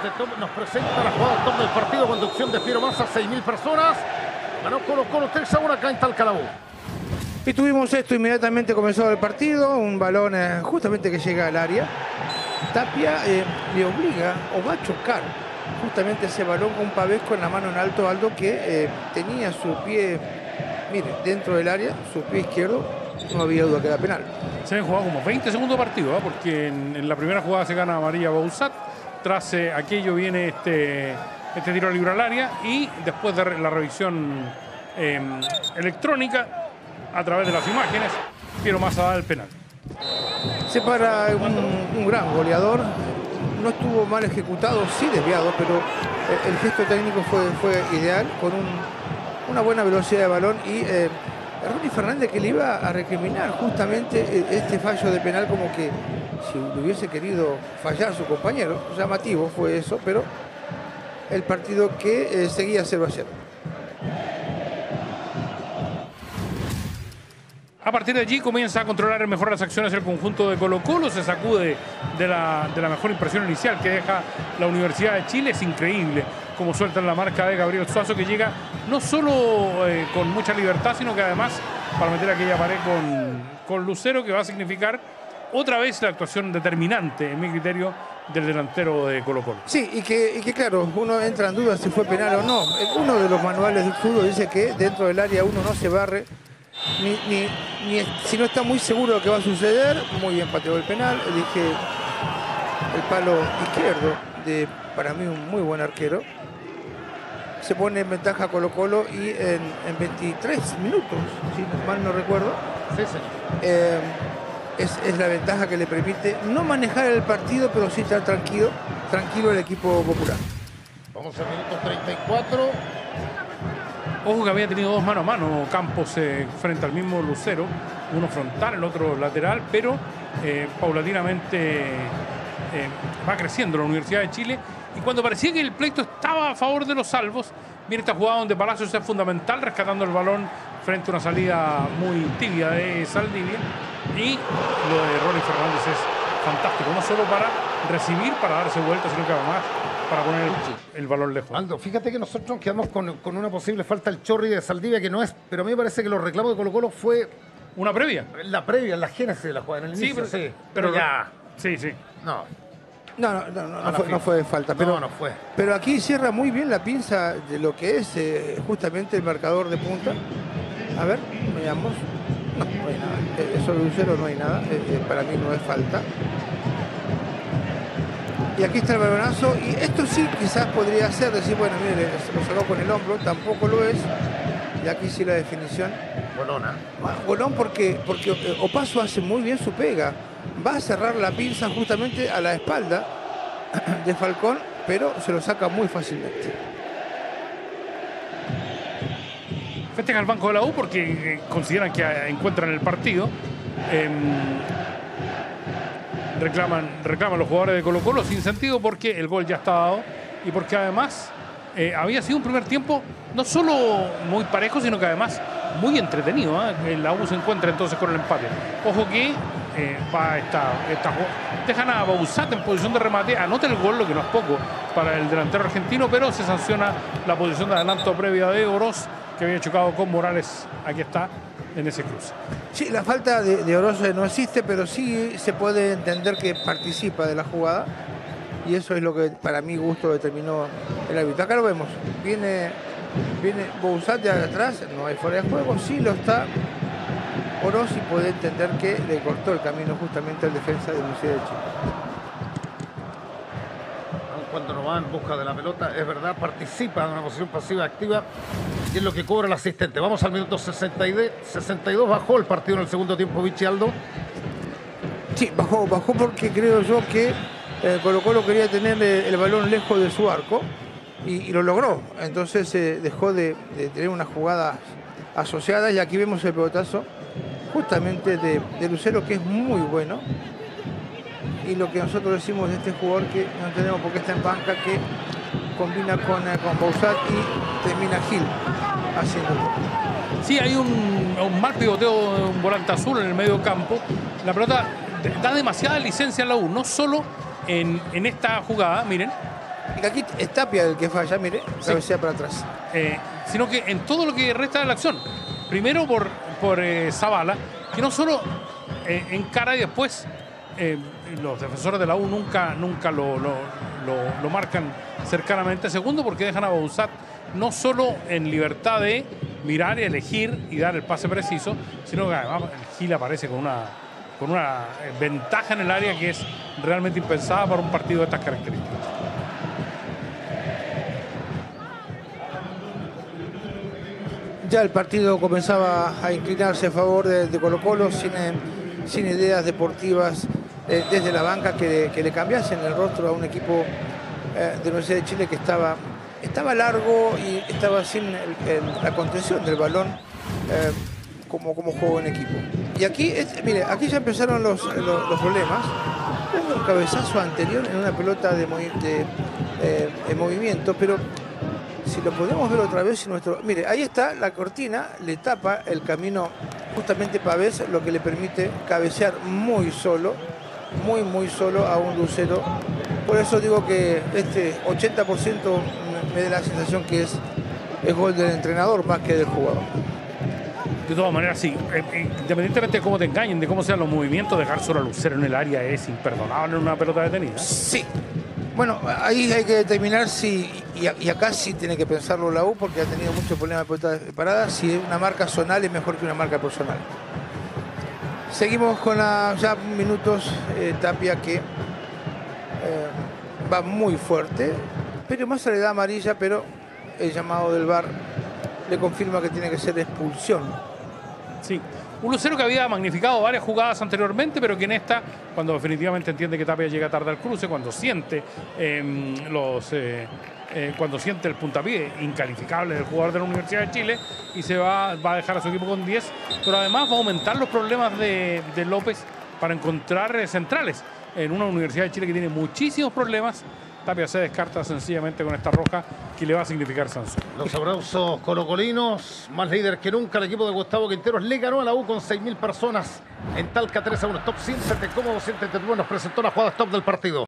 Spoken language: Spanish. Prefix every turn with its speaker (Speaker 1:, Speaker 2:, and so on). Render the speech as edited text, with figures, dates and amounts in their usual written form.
Speaker 1: de Top nos presenta la jugada top del partido, conducción de Piero Massa, 6.000 personas. Ganó Colo-Colo 3-1 acá en Talcahuano.
Speaker 2: Y tuvimos esto inmediatamente comenzado el partido, un balón justamente que llega al área. Tapia le obliga o va a chocar justamente ese balón con Pavés con la mano en alto, Aldo, que tenía su pie, mire, dentro del área, su pie izquierdo, no había duda que era penal.
Speaker 3: Se han jugado como 20 segundos de partido, porque en la primera jugada se gana María Bausat, tras aquello viene este tiro libre al área y después de la revisión electrónica a través de las imágenes, Piero Massa da el penal.
Speaker 2: Se para un gran goleador, no estuvo mal ejecutado, sí desviado, pero el gesto técnico fue ideal, con una buena velocidad de balón y Ronnie Fernández, que le iba a recriminar justamente este fallo de penal, como que si le hubiese querido fallar a su compañero. Llamativo fue eso, pero el partido que seguía 0-0.
Speaker 3: A partir de allí comienza a controlar mejor las acciones el conjunto de Colo-Colo, se sacude de la mejor impresión inicial que deja la Universidad de Chile. Es increíble cómo sueltan la marca de Gabriel Suazo, que llega no solo con mucha libertad, sino que además para meter aquella pared con Lucero, que va a significar otra vez la actuación determinante, en mi criterio, del delantero de Colo-Colo.
Speaker 2: Sí, y que claro, uno entra en duda si fue penal o no. Uno de los manuales del fútbol dice que dentro del área uno no se barre, ni si no está muy seguro de lo que va a suceder. Muy bien pateó el penal, elige el palo izquierdo de, para mí, un muy buen arquero. Se pone en ventaja Colo-Colo y en 23 minutos, si mal no recuerdo,
Speaker 1: Sí, señor.
Speaker 2: es la ventaja que le permite no manejar el partido, pero sí estar tranquilo el equipo popular.
Speaker 1: Vamos al minuto 34.
Speaker 3: Ojo que había tenido dos mano a mano Campos frente al mismo Lucero, uno frontal, el otro lateral, pero paulatinamente va creciendo la Universidad de Chile, y cuando parecía que el pleito estaba a favor de los salvos, viene esta jugada donde Palacios es fundamental, rescatando el balón frente a una salida muy tibia de Saldivia, y lo de Ronnie Fernández es fantástico, no solo para recibir, para darse vuelta, sino que además para poner el balón lejos.
Speaker 1: Aldo, fíjate que nosotros nos quedamos con una posible falta al Chorri de Saldivia, que no es, pero a mí me parece que los reclamos de Colo-Colo fue
Speaker 3: Una previa.
Speaker 1: la previa, la génesis de la jugada, en el inicio,
Speaker 3: Sí, pero
Speaker 1: ya.
Speaker 3: Sí.
Speaker 2: No fue falta, pero
Speaker 1: no fue.
Speaker 2: Pero aquí cierra muy bien la pinza de lo que es justamente el marcador de punta. A ver, veamos. No hay nada. Sobre Lucero no hay nada. Para mí no es falta. Y aquí está el balonazo. Y esto sí quizás podría ser, decir, bueno, mire, se lo sacó con el hombro. Tampoco lo es. Y aquí sí la definición.
Speaker 1: Bolona.
Speaker 2: Bolón porque Opaso hace muy bien su pega. Va a cerrar la pinza justamente a la espalda de Falcón, pero se lo saca muy fácilmente.
Speaker 3: Festejan al banco de la U porque consideran que encuentran el partido. Reclaman los jugadores de Colo-Colo sin sentido, porque el gol ya está dado y porque además había sido un primer tiempo no solo muy parejo, sino que además muy entretenido. La U se encuentra entonces con el empate. Ojo que dejan a Bausat en posición de remate, anota el gol, lo que no es poco para el delantero argentino, pero se sanciona la posición de adelanto previa de Oroz, que había chocado con Morales. Aquí está, en ese cruce.
Speaker 2: Sí, la falta de Oroz no existe, pero sí se puede entender que participa de la jugada, y eso es lo que para mi gusto determinó el árbitro. Acá lo vemos, viene Bausat de atrás, no hay fuera de juego, sí lo está Oroz, y puede entender que le cortó el camino justamente al defensa de la Universidad de Chile.
Speaker 1: Cuando no va en busca de la pelota, es verdad, participa en una posición pasiva activa, y es lo que cobra el asistente. Vamos al minuto 62, bajó el partido en el segundo tiempo, Vichy, Aldo.
Speaker 2: Sí, bajó porque creo yo que Colo-Colo quería tener el balón lejos de su arco, y lo logró. Entonces dejó de tener unas jugadas asociadas, y aquí vemos el pelotazo justamente de Lucero, que es muy bueno. Y lo que nosotros decimos de este jugador, que no entendemos por qué está en banca, que combina con Bausat y termina Gil haciéndolo.
Speaker 3: Sí, hay un mal pivoteo de un volante azul en el medio campo. La pelota da demasiada licencia a la U, no solo en esta jugada, miren,
Speaker 2: Y aquí es Tapia el que falla, mire, cabecea para atrás.
Speaker 3: Sino que en todo lo que resta de la acción. Primero por Zavala, que no solo encara y después los defensores de la U nunca lo marcan cercanamente. Segundo, porque dejan a Bauzat no solo en libertad de mirar y elegir y dar el pase preciso, sino que además Gil aparece con una ventaja en el área que es realmente impensada para un partido de estas características.
Speaker 2: Ya el partido comenzaba a inclinarse a favor de Colo-Colo sin ideas deportivas desde la banca que le cambiasen el rostro a un equipo de Universidad de Chile que estaba largo y estaba sin la contención del balón como juego en equipo. Y aquí, mire, aquí ya empezaron los problemas. Hubo un cabezazo anterior en una pelota en movimiento, pero si lo podemos ver otra vez, mire, ahí está la cortina, le tapa el camino justamente Pavés, lo que le permite cabecear muy solo a un Lucero. Por eso digo que este 80% me da la sensación que es gol del entrenador más que del jugador.
Speaker 3: De todas maneras, sí, independientemente de cómo te engañen, de cómo sean los movimientos, dejar solo a Lucero en el área es imperdonable en una pelota detenida.
Speaker 2: Sí. Bueno, ahí hay que determinar y acá sí tiene que pensarlo la U, porque ha tenido muchos problemas de pelota parada, si una marca zonal es mejor que una marca personal. Seguimos con ya minutos, Tapia que va muy fuerte, pero más se le da amarilla, pero el llamado del VAR le confirma que tiene que ser expulsión.
Speaker 3: Sí, un Lucero que había magnificado varias jugadas anteriormente, pero que en esta, cuando definitivamente entiende que Tapia llega tarde al cruce, cuando siente cuando siente el puntapié incalificable del jugador de la Universidad de Chile y se va a dejar a su equipo con 10, pero además va a aumentar los problemas de López para encontrar centrales en una Universidad de Chile que tiene muchísimos problemas. Tapia se descarta sencillamente con esta roja que le va a significar sanción.
Speaker 1: Los abrazos colocolinos, más líder que nunca. El equipo de Gustavo Quinteros le ganó a la U con 6.000 personas en Talca 3-1. Top 100, cómodo, 100, nos presentó la jugada top del partido.